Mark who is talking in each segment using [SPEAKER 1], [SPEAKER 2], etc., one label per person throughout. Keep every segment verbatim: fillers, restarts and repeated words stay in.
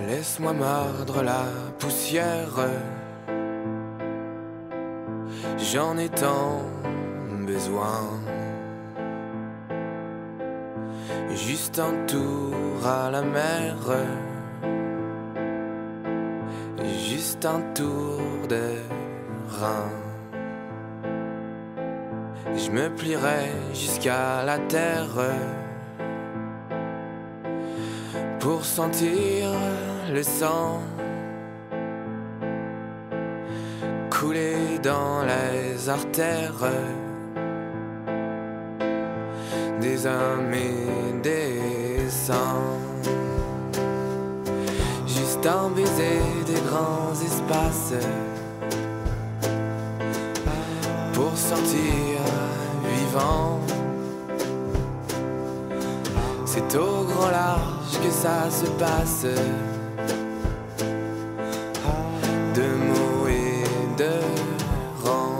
[SPEAKER 1] Laisse-moi mordre la poussière, j'en ai tant besoin. Juste un tour à la mer, juste un tour de rein. Je me plierai jusqu'à la terre pour sentir le sang couler dans les artères des hommes et des saints. Juste un baiser des grands espaces pour sortir vivant. C'est au grand large que ça se passe, de mots et de rangs.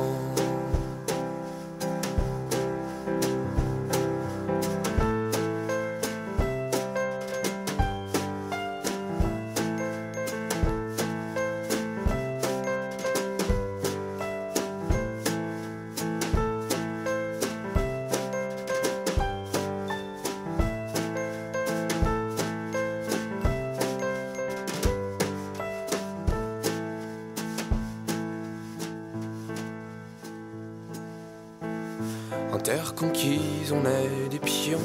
[SPEAKER 1] En terre conquise, on est des pions,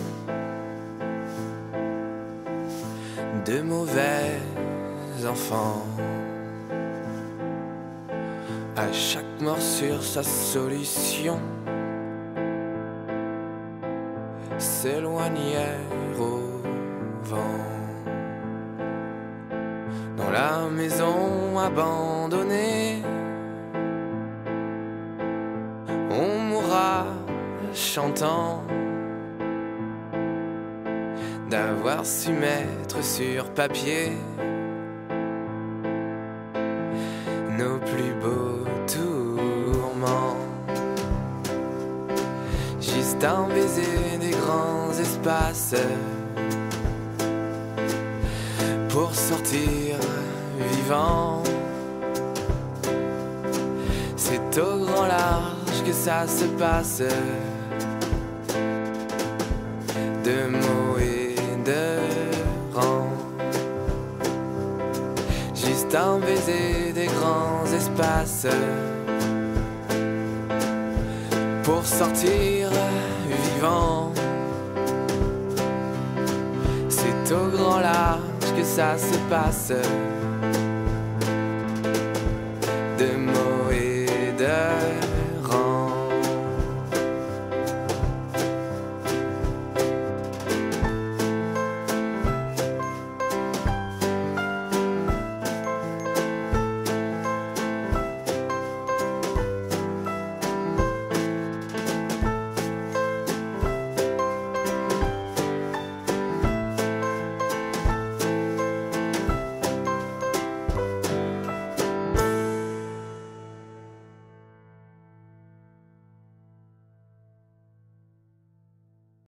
[SPEAKER 1] de mauvais enfants. À chaque morsure, sa solution, s'éloigner au vent. Dans la maison abandonnée, on mourra chantant d'avoir su mettre sur papier nos plus beaux tourments. Juste un baiser des grands espaces pour sortir vivant. C'est au grand large que ça se passe, de mots et de rangs. Juste un baiser des grands espaces pour sortir vivant. C'est au grand large que ça se passe,